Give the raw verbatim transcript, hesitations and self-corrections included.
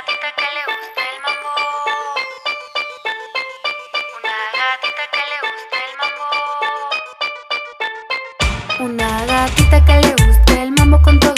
gatita que le gusta el mambo. Una gatita que le gusta el mambo. Una gatita que le gusta el mambo con todo.